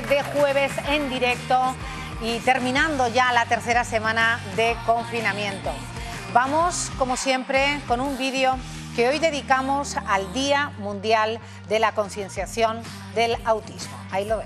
noche de jueves en directo y terminando ya la tercera semana de confinamiento. Vamos, como siempre, con un vídeo que hoy dedicamos al Día Mundial de la Concienciación del Autismo. Ahí lo ven.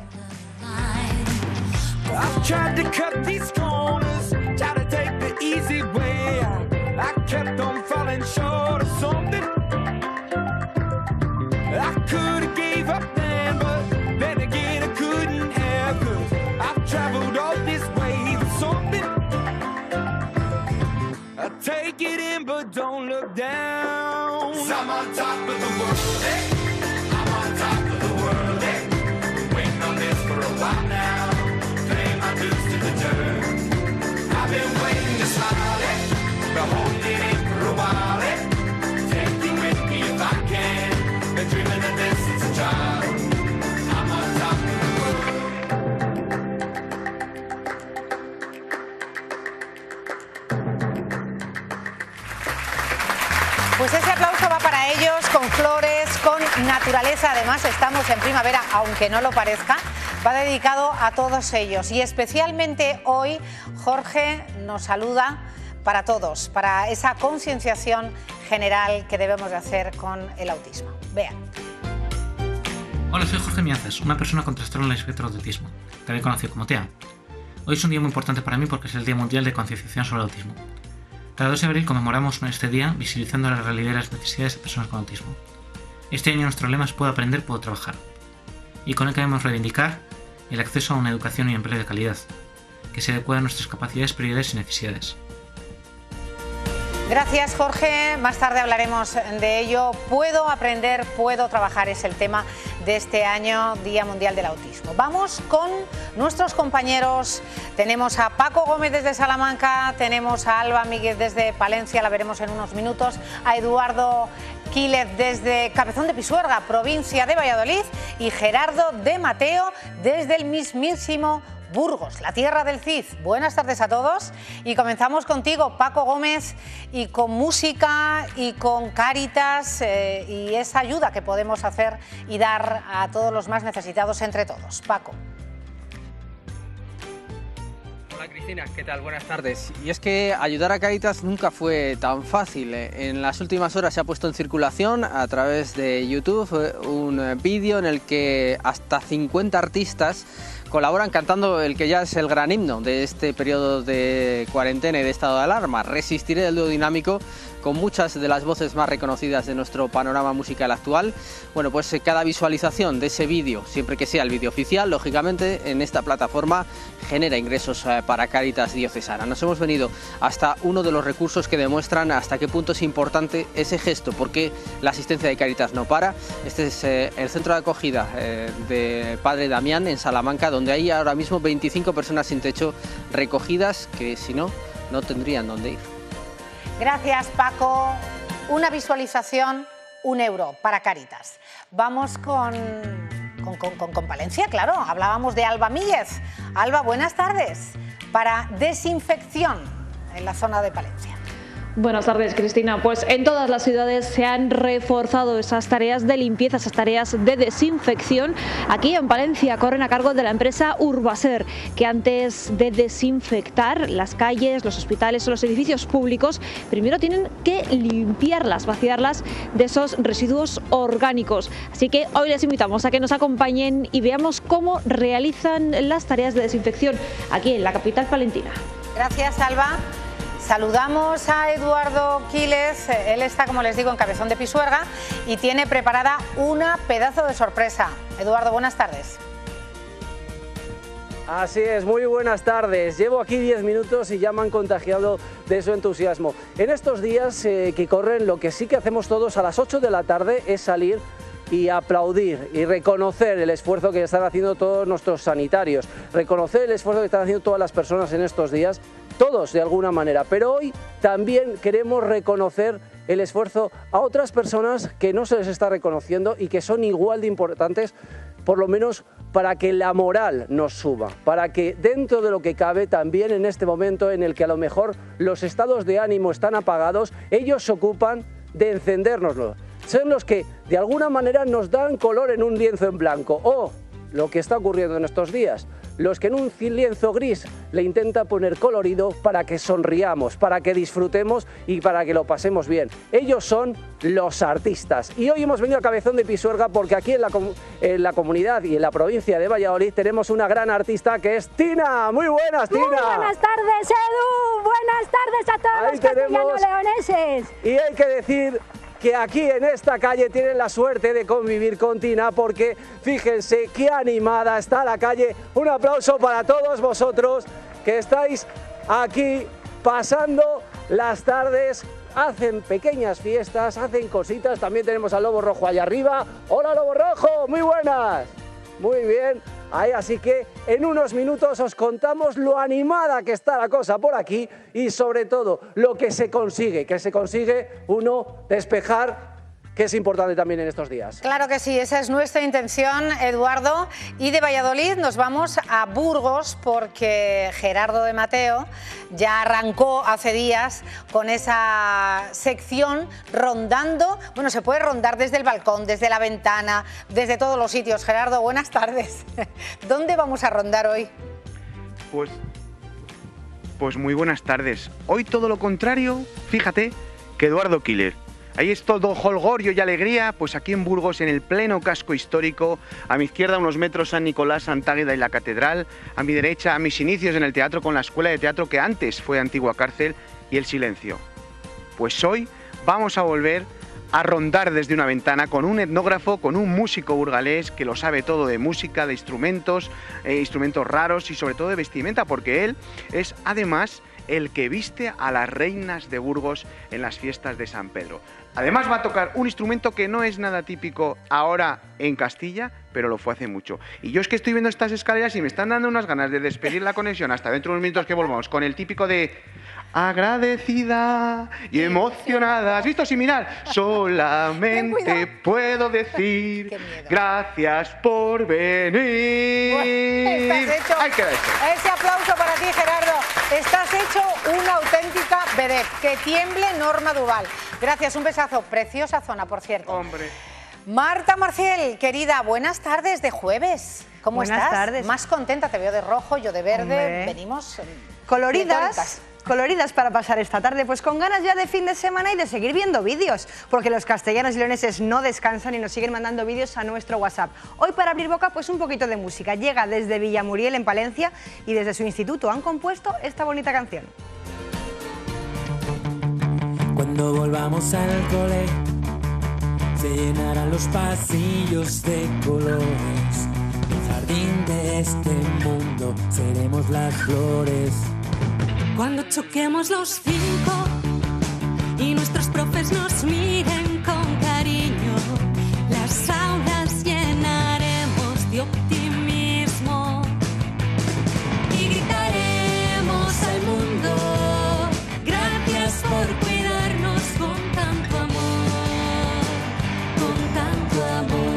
Take it in, but don't look down. 'Cause I'm on top of the world, eh? I'm on top of the world, eh? Waiting on this for a while now. Pay my dues to the dirt. I've been waiting to smile, eh? Been holding in for a while, eh? Take me with me if I can. Been dreaming of this since a child. I'm on top of the world. Pues ese aplauso va para ellos, con flores, con naturaleza. Además, estamos en primavera, aunque no lo parezca. Va dedicado a todos ellos. Y especialmente hoy, Jorge nos saluda para todos, para esa concienciación general que debemos de hacer con el autismo. Vean. Hola, soy Jorge Miaces, una persona con trastorno del espectro de autismo, también conocido como TEA. Hoy es un día muy importante para mí porque es el Día Mundial de Concienciación sobre el Autismo. Cada 2 de abril conmemoramos este día visibilizando la realidad y las necesidades de personas con autismo. Este año nuestro lema es Puedo aprender, puedo trabajar. Y con él queremos reivindicar el acceso a una educación y empleo de calidad, que se adecue a nuestras capacidades, prioridades y necesidades. Gracias, Jorge. Más tarde hablaremos de ello. Puedo aprender, puedo trabajar es el tema de este año, Día Mundial del Autismo. Vamos con nuestros compañeros. Tenemos a Paco Gómez desde Salamanca, tenemos a Alba Míguez desde Palencia, la veremos en unos minutos, a Eduardo Quílez desde Cabezón de Pisuerga, provincia de Valladolid, y Gerardo de Mateo desde el mismísimo Burgos, la tierra del Cid. Buenas tardes a todos y comenzamos contigo, Paco Gómez, y con música y con Cáritas y esa ayuda que podemos hacer y dar a todos los más necesitados entre todos. Paco. Hola Cristina, ¿qué tal? Buenas tardes. Y es que ayudar a Cáritas nunca fue tan fácil. En las últimas horas se ha puesto en circulación a través de YouTube un vídeo en el que hasta 50 artistas colaboran cantando el que ya es el gran himno de este periodo de cuarentena y de estado de alarma, Resistiré, del dúo dinámico, con muchas de las voces más reconocidas de nuestro panorama musical actual. Bueno, pues cada visualización de ese vídeo, siempre que sea el vídeo oficial, lógicamente en esta plataforma genera ingresos para Cáritas Diocesana. Nos hemos venido hasta uno de los recursos que demuestran hasta qué punto es importante ese gesto, porque la asistencia de Cáritas no para. Este es el centro de acogida de Padre Damián en Salamanca, donde hay ahora mismo 25 personas sin techo recogidas que si no, no tendrían dónde ir. Gracias, Paco. Una visualización, €1 para Cáritas. Vamos con Palencia, claro. Hablábamos de Alba Míguez. Alba, buenas tardes. Para desinfección en la zona de Palencia. Buenas tardes, Cristina. Pues en todas las ciudades se han reforzado esas tareas de limpieza, esas tareas de desinfección. Aquí en Palencia corren a cargo de la empresa Urbaser, que antes de desinfectar las calles, los hospitales o los edificios públicos, primero tienen que limpiarlas, vaciarlas de esos residuos orgánicos. Así que hoy les invitamos a que nos acompañen y veamos cómo realizan las tareas de desinfección aquí en la capital palentina. Gracias, Alba. Saludamos a Eduardo Quílez, él está, como les digo, en Cabezón de Pisuerga y tiene preparada una pedazo de sorpresa. Eduardo, buenas tardes. Así es, muy buenas tardes. Llevo aquí 10 minutos y ya me han contagiado de su entusiasmo. En estos días que corren, lo que sí que hacemos todos a las 8 de la tarde es salir y aplaudir y reconocer el esfuerzo que están haciendo todos nuestros sanitarios, reconocer el esfuerzo que están haciendo todas las personas en estos días, todos de alguna manera, pero hoy también queremos reconocer el esfuerzo a otras personas que no se les está reconociendo y que son igual de importantes, por lo menos para que la moral nos suba, para que dentro de lo que cabe también en este momento en el que a lo mejor los estados de ánimo están apagados, ellos se ocupan de encendérnoslo. Son los que de alguna manera nos dan color en un lienzo en blanco o lo que está ocurriendo en estos días. Los que en un lienzo gris le intenta poner colorido para que sonriamos, para que disfrutemos y para que lo pasemos bien. Ellos son los artistas. Y hoy hemos venido a Cabezón de Pisuerga porque aquí en la comunidad y en la provincia de Valladolid tenemos una gran artista que es Tina. Muy buenas, Tina. Muy buenas tardes, Edu. Buenas tardes a todos los castellano-leoneses. Y hay que decir que aquí en esta calle tienen la suerte de convivir con Tina porque fíjense qué animada está la calle. Un aplauso para todos vosotros que estáis aquí pasando las tardes, hacen pequeñas fiestas, hacen cositas. También tenemos al Lobo Rojo allá arriba. Hola Lobo Rojo, muy buenas. Muy bien. Ahí, así que en unos minutos os contamos lo animada que está la cosa por aquí y sobre todo lo que se consigue uno despejar, que es importante también en estos días. Claro que sí, esa es nuestra intención, Eduardo. Y de Valladolid nos vamos a Burgos porque Gerardo de Mateo ya arrancó hace días con esa sección rondando. Bueno, se puede rondar desde el balcón, desde la ventana, desde todos los sitios. Gerardo, buenas tardes. ¿Dónde vamos a rondar hoy? Pues muy buenas tardes. Hoy todo lo contrario, fíjate, que Eduardo Killer. Ahí es todo jolgorio y alegría, pues aquí en Burgos, en el pleno casco histórico, a mi izquierda unos metros San Nicolás, Santa Águeda y la Catedral, a mi derecha a mis inicios en el teatro con la escuela de teatro que antes fue antigua cárcel y el silencio. Pues hoy vamos a volver a rondar desde una ventana con un etnógrafo, con un músico burgalés que lo sabe todo de música, de instrumentos, instrumentos raros y sobre todo de vestimenta, porque él es además el que viste a las reinas de Burgos en las fiestas de San Pedro. Además va a tocar un instrumento que no es nada típico ahora en Castilla, pero lo fue hace mucho. Y yo es que estoy viendo estas escaleras y me están dando unas ganas de despedir la conexión hasta dentro de unos minutos que volvamos con el típico de agradecida y emocionada. ¿Has visto? Sí, mirad. Solamente puedo decir gracias por venir. Bueno, estás hecho. Ahí queda eso. Ese aplauso para ti, Gerardo. Estás hecho una auténtica vedette. Que tiemble Norma Duval. Gracias, un besazo. Preciosa zona, por cierto. Hombre. Marta Marciel, querida, buenas tardes de jueves. ¿Cómo buenas estás? Tardes. Más contenta, te veo de rojo, yo de verde. Hombre. Venimos coloridas para pasar esta tarde, pues con ganas ya de fin de semana y de seguir viendo vídeos, porque los castellanos y leoneses no descansan y nos siguen mandando vídeos a nuestro WhatsApp. Hoy para abrir boca, pues un poquito de música. Llega desde Villamuriel en Palencia y desde su instituto han compuesto esta bonita canción. Cuando volvamos al cole, se llenarán los pasillos de colores. El jardín de este mundo seremos las flores. Cuando choquemos los 5 y nuestros profes nos miren con cariño, las aulas llenaremos de optimismo y gritaremos al mundo: gracias por cuidarnos con tanto amor, con tanto amor.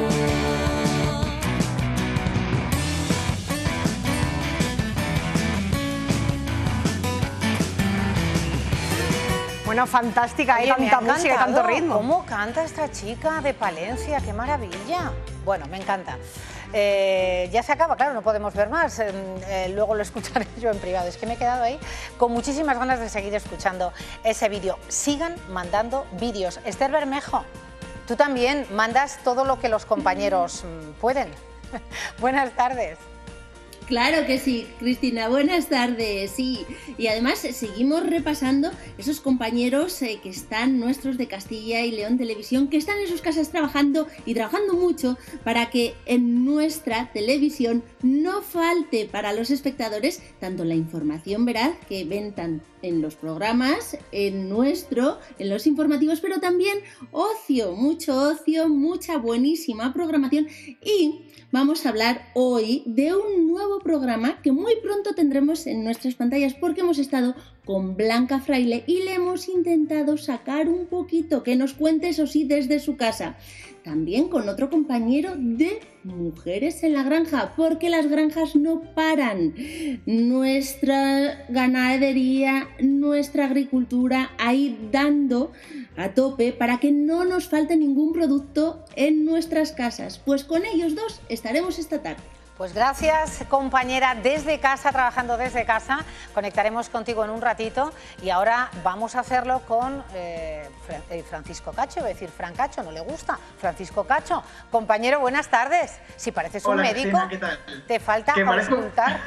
Bueno, fantástica, hay tanta música y tanto ritmo. ¿Cómo canta esta chica de Palencia? ¡Qué maravilla! Bueno, me encanta. Ya se acaba, claro, no podemos ver más. Luego lo escucharé yo en privado. Es que me he quedado ahí con muchísimas ganas de seguir escuchando ese vídeo. Sigan mandando vídeos. Esther Bermejo, tú también mandas todo lo que los compañeros pueden. Buenas tardes. Claro que sí, Cristina, buenas tardes, sí. Y además seguimos repasando esos compañeros que están nuestros de Castilla y León Televisión, que están en sus casas trabajando y trabajando mucho para que en nuestra televisión no falte para los espectadores tanto la información veraz que ven tanto en los programas, en los informativos, pero también ocio, mucha buenísima programación. Y vamos a hablar hoy de un nuevo programa que muy pronto tendremos en nuestras pantallas, porque hemos estado con Blanca Fraile y le hemos intentado sacar un poquito, que nos cuente, eso sí, desde su casa. También con otro compañero de Mujeres en la Granja, porque las granjas no paran. Nuestra ganadería, nuestra agricultura ahí dando a tope para que no nos falte ningún producto en nuestras casas. Pues con ellos dos estaremos esta tarde. Pues gracias, compañera, desde casa, trabajando desde casa. Conectaremos contigo en un ratito y ahora vamos a hacerlo con Francisco Cacho, voy a decir Fran Cacho, no le gusta, Francisco Cacho. Compañero, buenas tardes. Si pareces un médico, Cristina, ¿qué tal? te falta auscultar.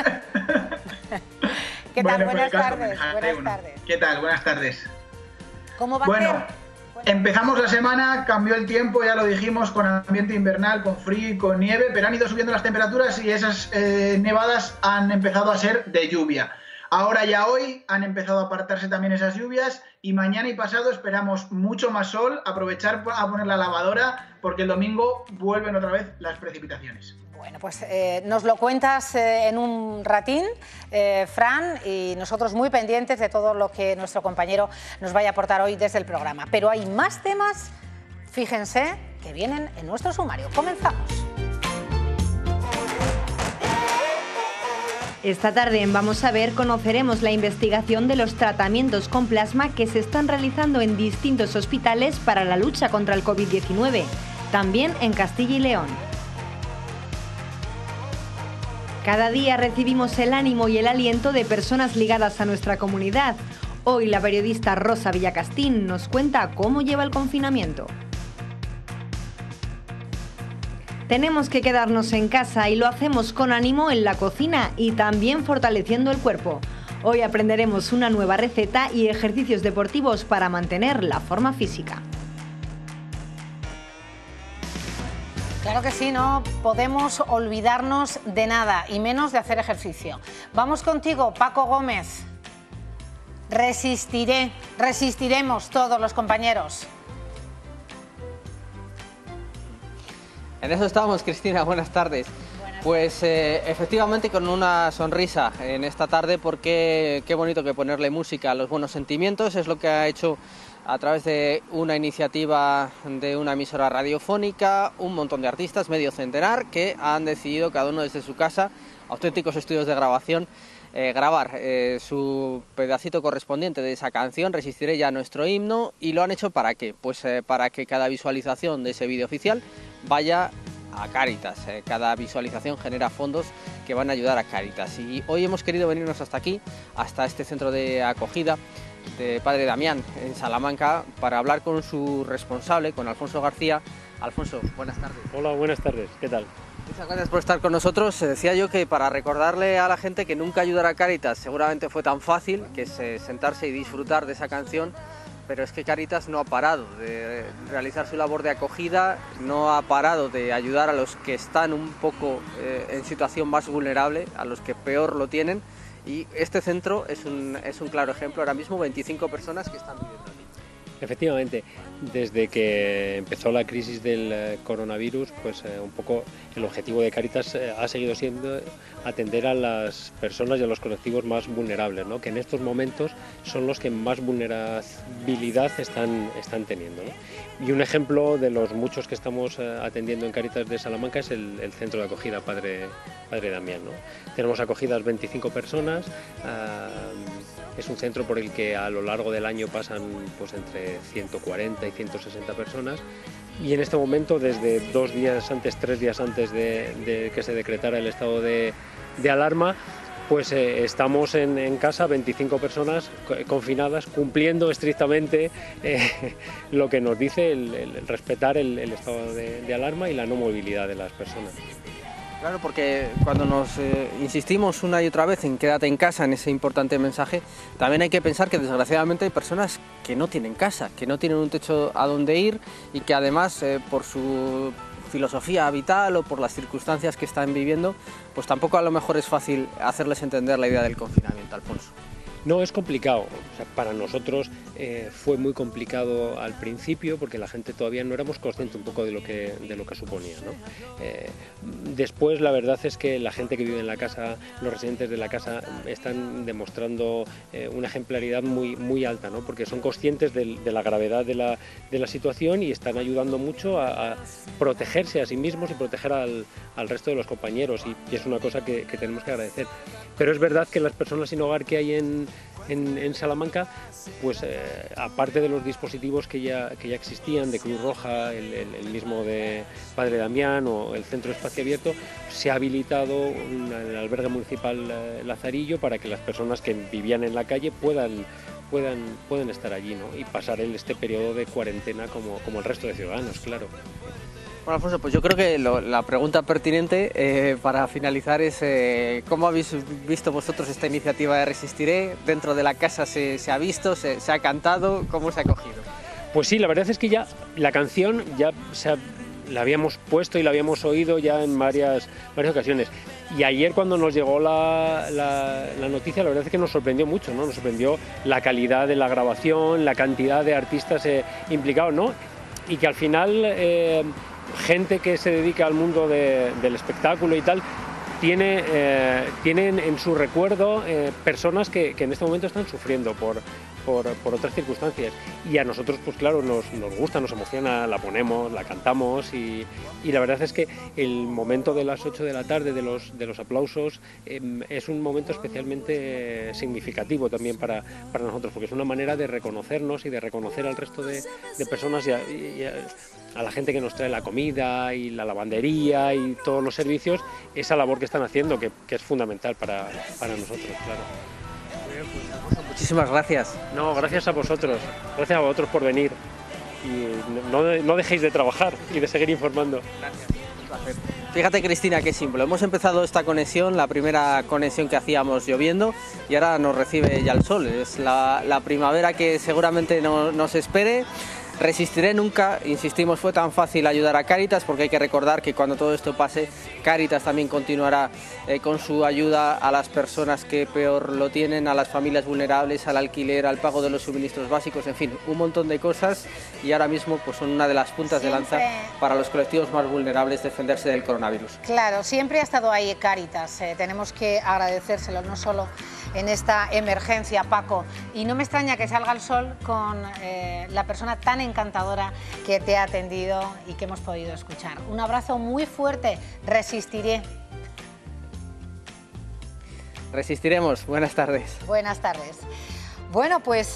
¿Qué tal? Buenas tardes. Buenas tardes. ¿Qué tal? Buenas tardes. ¿Cómo va a ser? Empezamos la semana, cambió el tiempo, ya lo dijimos, con ambiente invernal, con frío y con nieve, pero han ido subiendo las temperaturas y esas nevadas han empezado a ser de lluvia. Ahora ya hoy han empezado a apartarse también esas lluvias y mañana y pasado esperamos mucho más sol, aprovechar a poner la lavadora porque el domingo vuelven otra vez las precipitaciones. Bueno, pues nos lo cuentas en un ratín, Fran, y nosotros muy pendientes de todo lo que nuestro compañero nos vaya a aportar hoy desde el programa. Pero hay más temas, fíjense, que vienen en nuestro sumario. Comenzamos. Esta tarde en Vamos a ver conoceremos la investigación de los tratamientos con plasma que se están realizando en distintos hospitales para la lucha contra el COVID-19, también en Castilla y León. Cada día recibimos el ánimo y el aliento de personas ligadas a nuestra comunidad. Hoy la periodista Rosa Villacastín nos cuenta cómo lleva el confinamiento. Tenemos que quedarnos en casa y lo hacemos con ánimo en la cocina y también fortaleciendo el cuerpo. Hoy aprenderemos una nueva receta y ejercicios deportivos para mantener la forma física. Claro que sí, no podemos olvidarnos de nada y menos de hacer ejercicio. Vamos contigo, Paco Gómez. Resistiremos todos los compañeros. En eso estamos, Cristina, buenas tardes. Pues efectivamente con una sonrisa en esta tarde porque qué bonito que ponerle música a los buenos sentimientos, es lo que ha hecho a través de una iniciativa de una emisora radiofónica, un montón de artistas, medio centenar, que han decidido cada uno desde su casa, auténticos estudios de grabación, grabar su pedacito correspondiente de esa canción, Resistiré ya nuestro himno, y lo han hecho ¿para qué? Pues para que cada visualización de ese vídeo oficial vaya a Cáritas. Cada visualización genera fondos que van a ayudar a Cáritas y hoy hemos querido venirnos hasta aquí, hasta este centro de acogida de Padre Damián en Salamanca para hablar con su responsable, con Alfonso García. Alfonso, buenas tardes. Hola, buenas tardes, ¿qué tal? Muchas gracias por estar con nosotros. Decía yo que para recordarle a la gente que nunca ayudar a Cáritas seguramente fue tan fácil que es sentarse y disfrutar de esa canción, pero es que Cáritas no ha parado de realizar su labor de acogida, no ha parado de ayudar a los que están un poco en situación más vulnerable, a los que peor lo tienen, y este centro es un claro ejemplo. Ahora mismo 25 personas que están viviendo aquí. Efectivamente, desde que empezó la crisis del coronavirus, pues un poco el objetivo de Cáritas ha seguido siendo atender a las personas y a los colectivos más vulnerables, ¿no? Que en estos momentos son los que más vulnerabilidad están teniendo, ¿no? Y un ejemplo de los muchos que estamos atendiendo en Cáritas de Salamanca es el centro de acogida Padre Damián, ¿no? Tenemos acogidas 25 personas. Es un centro por el que a lo largo del año pasan pues entre 140 y 160 personas y en este momento, desde 3 días antes de que se decretara el estado de alarma, pues estamos en casa 25 personas confinadas, cumpliendo estrictamente lo que nos dice el respetar el estado de alarma y la no movilidad de las personas. Claro, porque cuando nos insistimos una y otra vez en quédate en casa, en ese importante mensaje, también hay que pensar que desgraciadamente hay personas que no tienen casa, que no tienen un techo a donde ir y que además por su filosofía vital o por las circunstancias que están viviendo, pues tampoco a lo mejor es fácil hacerles entender la idea del confinamiento, Alfonso. No, es complicado. O sea, para nosotros fue muy complicado al principio porque la gente todavía no éramos conscientes un poco de lo que suponía, ¿no? Después la verdad es que la gente que vive en la casa, los residentes de la casa, están demostrando una ejemplaridad muy alta, ¿no? Porque son conscientes de la gravedad de la situación y están ayudando mucho a protegerse a sí mismos y proteger al resto de los compañeros, y es una cosa que tenemos que agradecer. Pero es verdad que las personas sin hogar que hay en en Salamanca, pues aparte de los dispositivos que ya existían de Cruz Roja, el mismo de Padre Damián o el Centro de Espacio Abierto, se ha habilitado el albergue municipal Lazarillo para que las personas que vivían en la calle puedan estar allí, ¿no? Y pasar este periodo de cuarentena como el resto de ciudadanos, claro. Bueno, Alfonso, pues yo creo que la pregunta pertinente para finalizar es ¿cómo habéis visto vosotros esta iniciativa de Resistiré? ¿Dentro de la casa se ha visto, se ha cantado? ¿Cómo se ha acogido? Pues sí, la verdad es que ya la canción ya la habíamos puesto y la habíamos oído ya en varias ocasiones. Y ayer cuando nos llegó la noticia, la verdad es que nos sorprendió mucho, ¿no? Nos sorprendió la calidad de la grabación, la cantidad de artistas implicados, ¿no? Y que al final gente que se dedica al mundo del espectáculo y tal, tienen en su recuerdo personas que en este momento están sufriendo por otras circunstancias, y a nosotros pues claro nos gusta, nos emociona, la ponemos, la cantamos y la verdad es que el momento de las 8 de la tarde de los aplausos es un momento especialmente significativo también para nosotros, porque es una manera de reconocernos y de reconocer al resto de personas y a la gente que nos trae la comida y la lavandería y todos los servicios, esa labor que están haciendo, que es fundamental para nosotros, claro. Muchísimas gracias. No, gracias a vosotros por venir y no dejéis de trabajar y de seguir informando. Gracias. Fíjate, Cristina, qué simple. Hemos empezado esta conexión, la primera conexión que hacíamos lloviendo, y ahora nos recibe ya el sol. Es la primavera que seguramente nos espere. Resistiré nunca, insistimos, fue tan fácil ayudar a Cáritas, porque hay que recordar que cuando todo esto pase, Cáritas también continuará con su ayuda a las personas que peor lo tienen, a las familias vulnerables, al alquiler, al pago de los suministros básicos, en fin, un montón de cosas, y ahora mismo pues son una de las puntas de lanza para los colectivos más vulnerables defenderse del coronavirus. Claro, siempre ha estado ahí Cáritas, tenemos que agradecérselo, no solo en esta emergencia, Paco, y no me extraña que salga el sol con la persona tan encantadora que te ha atendido y que hemos podido escuchar. Un abrazo muy fuerte, resistiré. Resistiremos, buenas tardes. Buenas tardes. Bueno, pues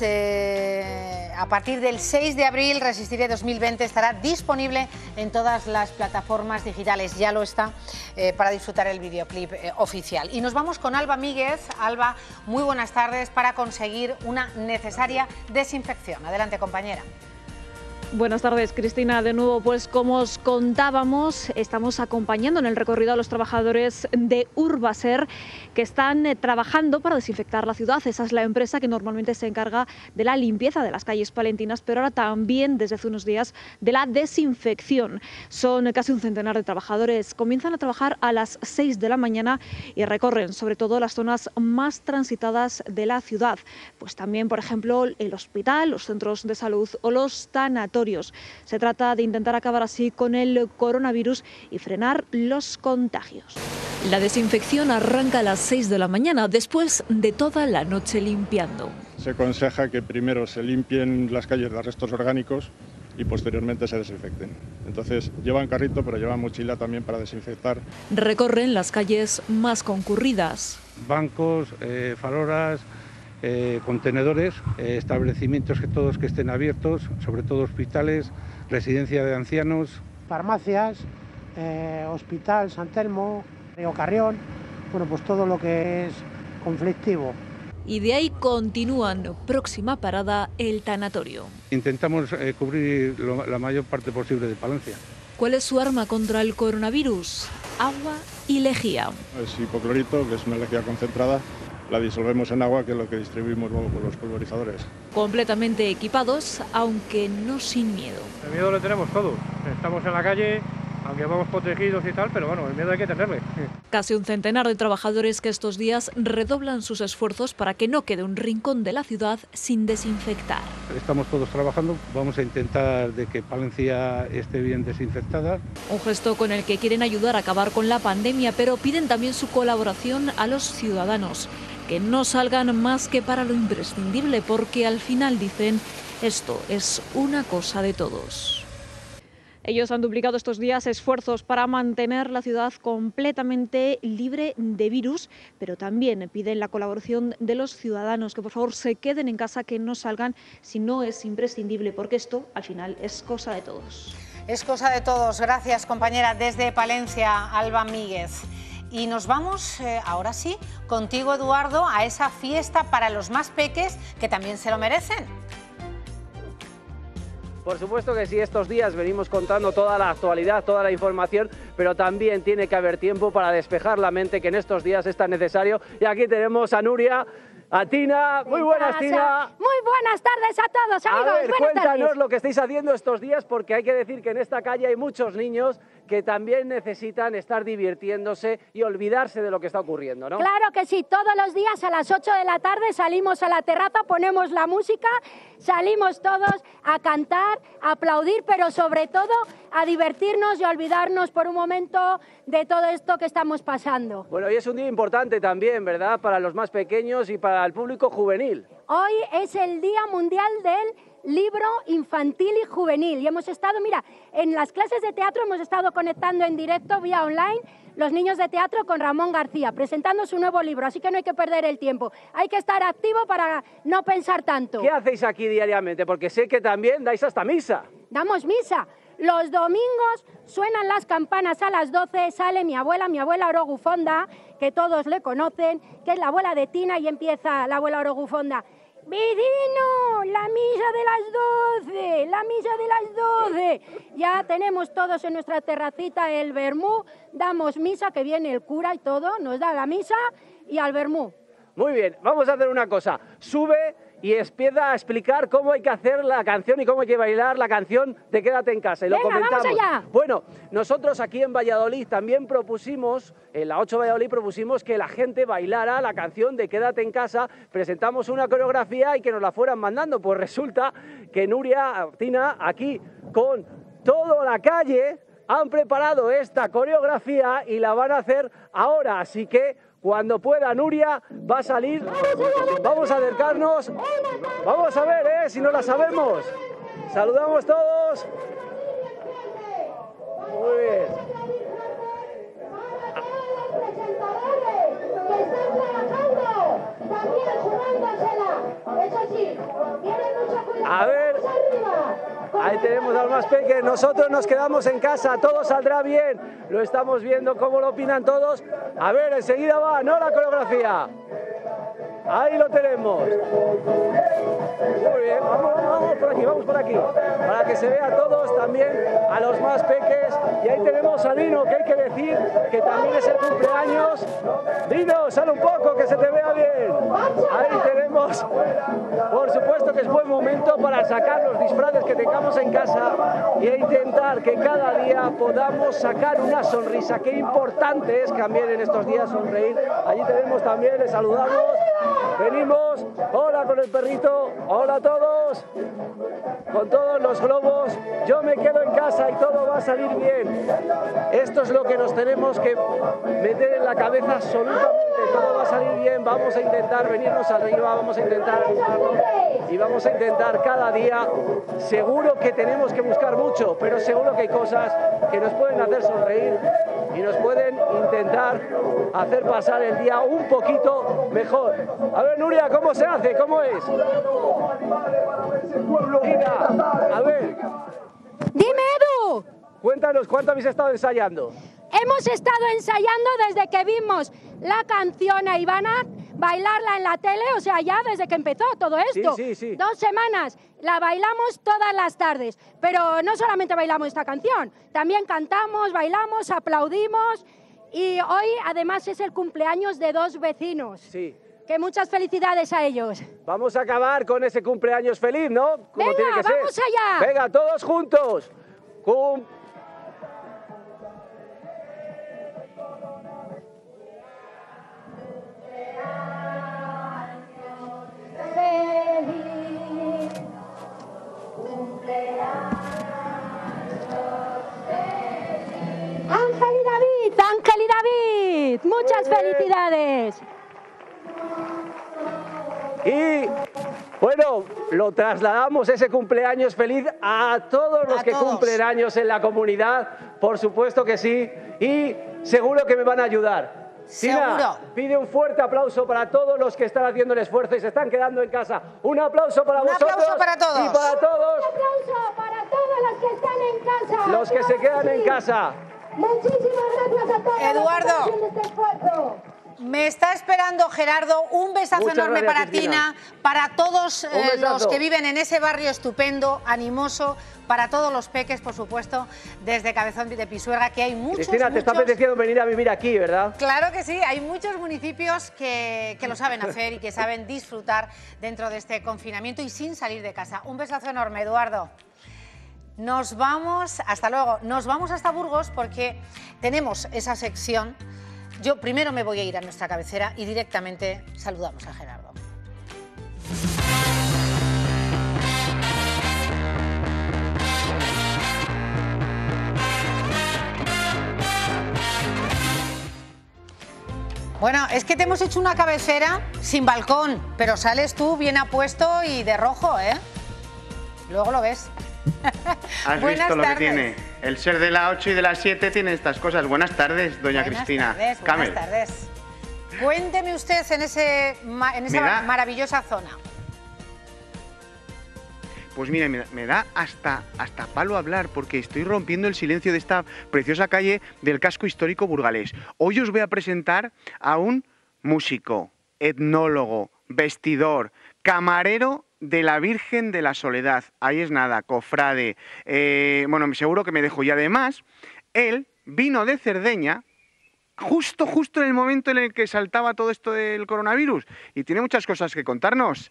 a partir del 6 de abril Resistiré 2020 estará disponible en todas las plataformas digitales, ya lo está, para disfrutar el videoclip oficial. Y nos vamos con Alba Míguez. Alba, muy buenas tardes, para conseguir una necesaria desinfección. Adelante, compañera. Buenas tardes, Cristina. De nuevo, pues como os contábamos, estamos acompañando en el recorrido a los trabajadores de Urbaser que están trabajando para desinfectar la ciudad. Esa es la empresa que normalmente se encarga de la limpieza de las calles palentinas, pero ahora también desde hace unos días de la desinfección. Son casi un centenar de trabajadores. Comienzan a trabajar a las 6 de la mañana y recorren sobre todo las zonas más transitadas de la ciudad. Pues también, por ejemplo, el hospital, los centros de salud o los tanatorios. Se trata de intentar acabar así con el coronavirus y frenar los contagios. La desinfección arranca a las 6 de la mañana, después de toda la noche limpiando. Se aconseja que primero se limpien las calles de restos orgánicos y posteriormente se desinfecten. Entonces llevan carrito, pero llevan mochila también para desinfectar. Recorren las calles más concurridas. Bancos, farolas, contenedores, establecimientos que estén abiertos, sobre todo hospitales, residencia de ancianos. Farmacias, Hospital San Telmo, Río Carrión, bueno, pues todo lo que es conflictivo. Y de ahí continúan, próxima parada, el tanatorio. Intentamos cubrir la mayor parte posible de Palencia. ¿Cuál es su arma contra el coronavirus? Agua y lejía. Es hipoclorito, que es una lejía concentrada. La disolvemos en agua, que es lo que distribuimos luego con los pulverizadores. Completamente equipados, aunque no sin miedo. El miedo lo tenemos todos. Estamos en la calle, aunque vamos protegidos y tal, pero bueno, el miedo hay que tenerle. Casi un centenar de trabajadores que estos días redoblan sus esfuerzos para que no quede un rincón de la ciudad sin desinfectar. Estamos todos trabajando, vamos a intentar de que Palencia esté bien desinfectada. Un gesto con el que quieren ayudar a acabar con la pandemia, pero piden también su colaboración a los ciudadanos. Que no salgan más que para lo imprescindible, porque al final dicen, esto es una cosa de todos. Ellos han duplicado estos días esfuerzos para mantener la ciudad completamente libre de virus, pero también piden la colaboración de los ciudadanos, que por favor se queden en casa, que no salgan si no es imprescindible, porque esto al final es cosa de todos. Es cosa de todos. Gracias, compañera. Desde Palencia, Alba Míguez. Y nos vamos, ahora sí, contigo, Eduardo, a esa fiesta para los más peques que también se lo merecen. Por supuesto que sí, estos días venimos contando toda la actualidad, toda la información, pero también tiene que haber tiempo para despejar la mente, que en estos días es tan necesario. Y aquí tenemos a Nuria, a Tina. Muy buenas, Tina. Muy buenas tardes a todos, amigos. A ver, buenas cuéntanos tardes. lo que estáis haciendo estos días, porque hay que decir que en esta calle hay muchos niños que también necesitan estar divirtiéndose y olvidarse de lo que está ocurriendo, ¿no? Claro que sí, todos los días a las 8 de la tarde salimos a la terraza, ponemos la música, salimos todos a cantar, a aplaudir, pero sobre todo a divertirnos y a olvidarnos por un momento de todo esto que estamos pasando. Bueno, y es un día importante también, ¿verdad?, para los más pequeños y para el público juvenil. Hoy es el Día Mundial del Libro Infantil y Juvenil y hemos estado, mira, en las clases de teatro hemos estado conectando en directo vía online los niños de teatro con Ramón García, presentando su nuevo libro, así que no hay que perder el tiempo, hay que estar activo para no pensar tanto. ¿Qué hacéis aquí diariamente? Porque sé que también dais hasta misa. Damos misa. Los domingos suenan las campanas a las 12, sale mi abuela Orogufonda, que todos le conocen, que es la abuela de Tina, y empieza la abuela Orogufonda. ¡Vecino! ¡La misa de las 12! ¡La misa de las 12! Ya tenemos todos en nuestra terracita el vermú, damos misa, que viene el cura y todo, nos da la misa y al vermú. Muy bien, vamos a hacer una cosa. Sube y empieza a explicar cómo hay que hacer la canción y cómo hay que bailar la canción de Quédate en casa. Y lo Venga, comentamos. vamos allá. Bueno, nosotros aquí en Valladolid también propusimos, en la 8 Valladolid propusimos que la gente bailara la canción de Quédate en casa. Presentamos una coreografía y que nos la fueran mandando. Pues resulta que Nuria, Tina, aquí con toda la calle han preparado esta coreografía y la van a hacer ahora. Así que cuando pueda Nuria va a salir, vamos a acercarnos, vamos a ver si no la sabemos. Saludamos todos. Muy bien. A ver, ahí tenemos al más pequeño. Nosotros nos quedamos en casa, todo saldrá bien. Lo estamos viendo cómo lo opinan todos. A ver, enseguida va, ¿no?, la coreografía. Ahí lo tenemos. Muy bien, vamos por aquí, para que se vea a todos, también a los más peques. Y ahí tenemos a Dino, que hay que decir que también es el cumpleaños. Dino, sal un poco, que se te vea bien. Ahí tenemos, por supuesto que es buen momento para sacar los disfraces que tengamos en casa e intentar que cada día podamos sacar una sonrisa. Qué importante es también en estos días sonreír. Allí tenemos también, les saludamos. Venimos, hola con el perrito, hola a todos, con todos los globos. Yo me quedo en casa y todo va a salir bien. Esto es lo que nos tenemos que meter en la cabeza absolutamente. Todo va a salir bien, vamos a intentar venirnos arriba, vamos a intentar animarnos y vamos a intentar cada día. Seguro que tenemos que buscar mucho, pero seguro que hay cosas que nos pueden hacer sonreír y nos pueden intentar hacer pasar el día un poquito mejor. A ver, Nuria, ¿cómo se hace? ¿Cómo es? Mira, a ver. Dime, Edu. Cuéntanos, ¿cuánto habéis estado ensayando? Hemos estado ensayando desde que vimos la canción a Ivana bailarla en la tele, o sea, ya desde que empezó todo esto. Sí. 2 semanas, la bailamos todas las tardes. Pero no solamente bailamos esta canción, también cantamos, bailamos, aplaudimos. Y hoy, además, es el cumpleaños de 2 vecinos. Sí. Que muchas felicidades a ellos. Vamos a acabar con ese cumpleaños feliz, ¿no? Como Venga, tiene que ser. vamos allá. Venga, todos juntos. Ángel y David, muchas felicidades. Y Bueno, lo trasladamos ese cumpleaños feliz a todos los que cumplen años en la comunidad, por supuesto que sí, y seguro que me van a ayudar. Tina, pide un fuerte aplauso para todos los que están haciendo el esfuerzo y se están quedando en casa. Un aplauso para vosotros. Un aplauso para todos. Y para todos. Un aplauso para todos los que están en casa. Los que se quedan en casa. Muchísimas gracias a todos. Eduardo, me está esperando Gerardo. Un besazo Muchas enorme gracias, para Cristina. Tina, para todos Un besazo. los que viven en ese barrio estupendo, animoso, para todos los peques, por supuesto, desde Cabezón de Pisuerga, que hay muchos. Cristina, te está apeteciendo venir a vivir aquí, ¿verdad? Claro que sí, hay muchos municipios que lo saben hacer y que saben disfrutar dentro de este confinamiento y sin salir de casa. Un besazo enorme, Eduardo. Nos vamos, hasta luego, nos vamos hasta Burgos porque tenemos esa sección. Yo primero me voy a ir a nuestra cabecera y directamente saludamos a Gerardo. Bueno, es que te hemos hecho una cabecera sin balcón, pero sales tú bien apuesto y de rojo, ¿eh? Luego lo ves. Has Buenas visto lo tardes. que tiene. El ser de la 8 y de las 7 tiene estas cosas. Buenas tardes, doña Cristina. Camel. Buenas tardes. Cuénteme usted en esa maravillosa zona. Pues mire, me da hasta palo hablar porque estoy rompiendo el silencio de esta preciosa calle del casco histórico burgalés. Hoy os voy a presentar a un músico, etnólogo, vestidor, camarero de la Virgen de la Soledad. Ahí es nada, cofrade. Bueno, seguro que me dejo. Y además, él vino de Cerdeña justo en el momento en el que saltaba todo esto del coronavirus. Y tiene muchas cosas que contarnos.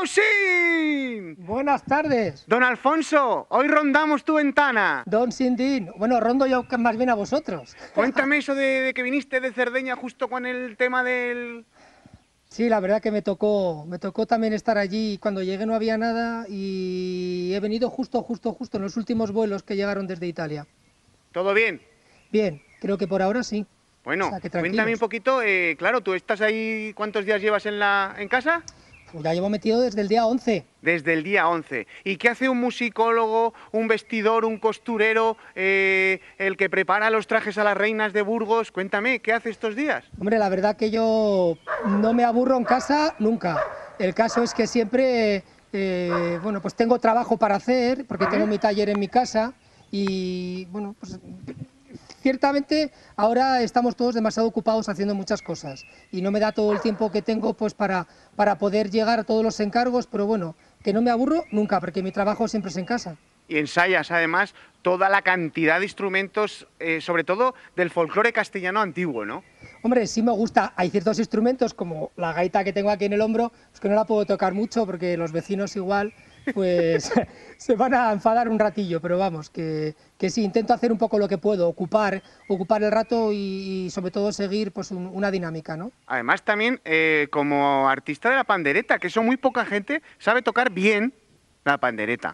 ¡Auxín! Buenas tardes. Don Alfonso, hoy rondamos tu ventana. Don Sindín. Bueno, rondo yo más bien a vosotros. Cuéntame eso de que viniste de Cerdeña justo con el tema del... Sí, la verdad que me tocó también estar allí. Cuando llegué no había nada y he venido justo en los últimos vuelos que llegaron desde Italia. ¿Todo bien? Bien, creo que por ahora sí. Bueno, O sea, que tranquilos. cuéntame un poquito, claro, tú estás ahí, ¿cuántos días llevas en casa? Pues ya llevo metido desde el día 11. Desde el día 11. ¿Y qué hace un musicólogo, un vestidor, un costurero, el que prepara los trajes a las reinas de Burgos? Cuéntame, ¿qué hace estos días? Hombre, la verdad que yo no me aburro en casa nunca. El caso es que siempre, bueno, pues tengo trabajo para hacer, porque tengo mi taller en mi casa y, bueno, pues ciertamente ahora estamos todos demasiado ocupados haciendo muchas cosas y no me da todo el tiempo que tengo pues para poder llegar a todos los encargos, pero bueno, que no me aburro nunca, porque mi trabajo siempre es en casa. Y ensayas además toda la cantidad de instrumentos, sobre todo del folclore castellano antiguo, ¿no? Hombre, sí me gusta, hay ciertos instrumentos como la gaita que tengo aquí en el hombro, pues que no la puedo tocar mucho porque los vecinos igual pues se van a enfadar un ratillo, pero vamos, que sí, intento hacer un poco lo que puedo, ocupar el rato y sobre todo seguir pues una dinámica, ¿no? Además también como artista de la pandereta, que eso muy poca gente sabe tocar bien la pandereta.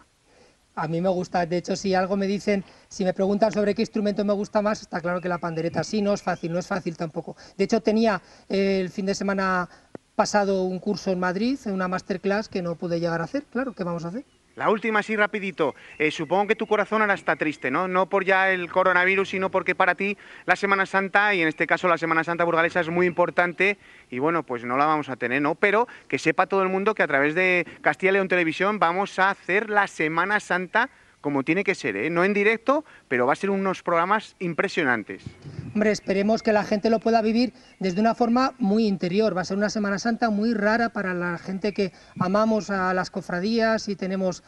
A mí me gusta, de hecho, si algo me dicen, si me preguntan sobre qué instrumento me gusta más, está claro que la pandereta. Sí, no es fácil tampoco. De hecho, tenía el fin de semana pasado un curso en Madrid, una masterclass que no pude llegar a hacer, claro, ¿qué vamos a hacer? La última, así rapidito. Supongo que tu corazón ahora está triste, ¿no? No por ya el coronavirus, sino porque para ti la Semana Santa, y en este caso la Semana Santa burgalesa, es muy importante y bueno, pues no la vamos a tener, ¿no? Pero que sepa todo el mundo que a través de Castilla y León Televisión vamos a hacer la Semana Santa como tiene que ser, ¿eh? No en directo, pero va a ser unos programas impresionantes. Hombre, esperemos que la gente lo pueda vivir desde una forma muy interior. Va a ser una Semana Santa muy rara para la gente que amamos a las cofradías y tenemos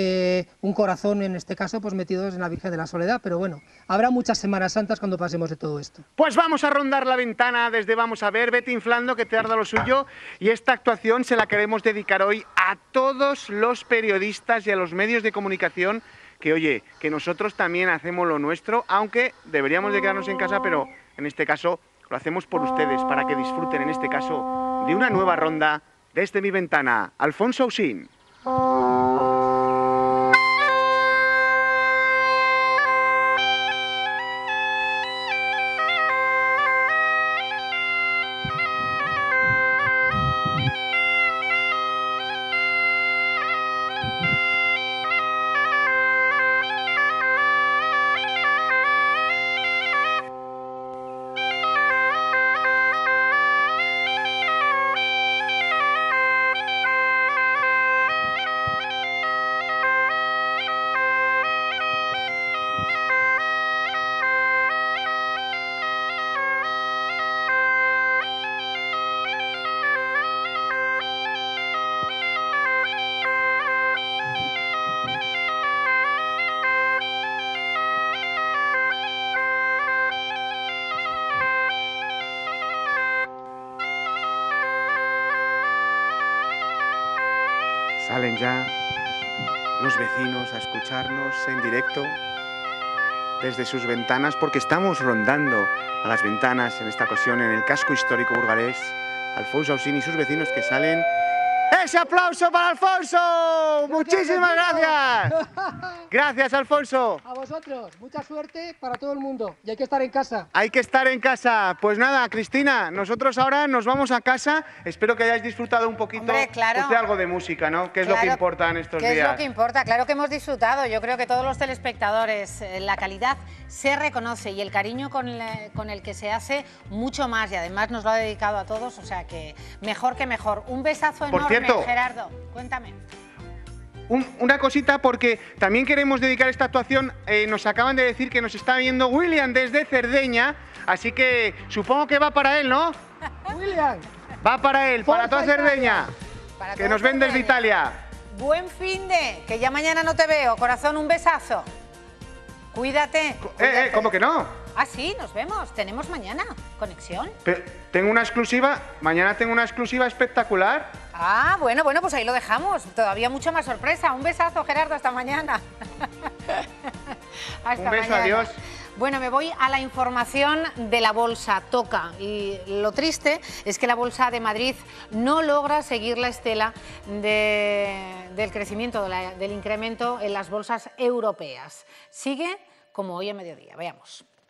un corazón, en este caso, pues metidos en la Virgen de la Soledad. Pero bueno, habrá muchas Semanas Santas cuando pasemos de todo esto. Pues vamos a rondar la ventana desde Vamos a ver, vete inflando que te arda lo suyo. Y esta actuación se la queremos dedicar hoy a todos los periodistas y a los medios de comunicación que, oye, que nosotros también hacemos lo nuestro, aunque deberíamos de quedarnos en casa, pero en este caso lo hacemos por ustedes, para que disfruten, en este caso, de una nueva ronda desde mi ventana. Alfonso Auxín. Salen ya los vecinos a escucharnos en directo desde sus ventanas, porque estamos rondando a las ventanas en esta ocasión en el casco histórico burgalés. Alfonso Ausín y sus vecinos que salen. ¡Ese aplauso para Alfonso! ¡Muchísimas gracias! Gracias, Alfonso. A vosotros, mucha suerte para todo el mundo y hay que estar en casa. Hay que estar en casa. Pues nada, Cristina, nosotros ahora nos vamos a casa. Espero que hayáis disfrutado un poquito. Hombre, claro. Pues de algo de música, ¿no? Que es lo que importa en estos días. ¿Qué es lo que importa? Claro que hemos disfrutado. Yo creo que todos los telespectadores, la calidad se reconoce y el cariño con el que se hace mucho más, y además nos lo ha dedicado a todos, o sea que mejor que mejor. Un besazo enorme, cierto, Gerardo. Cuéntame. Una cosita, porque también queremos dedicar esta actuación, nos acaban de decir que nos está viendo William desde Cerdeña, así que supongo que va para él, ¿no? William. Va para él, para toda Cerdeña, Para que toda nos ven desde Cerdeña. Italia. Buen fin de, que ya mañana no te veo. Corazón, un besazo. Cuídate. ¿Cómo que no? Ah, sí, nos vemos. Tenemos mañana conexión. Tengo una exclusiva, mañana tengo una exclusiva espectacular. Ah, bueno, pues ahí lo dejamos. Todavía mucha más sorpresa. Un besazo, Gerardo, hasta mañana. Hasta Un beso, mañana. adiós. Bueno, me voy a la información de la bolsa. Toca. Y lo triste es que la bolsa de Madrid no logra seguir la estela del crecimiento, del incremento en las bolsas europeas. Sigue como hoy a mediodía. Veamos.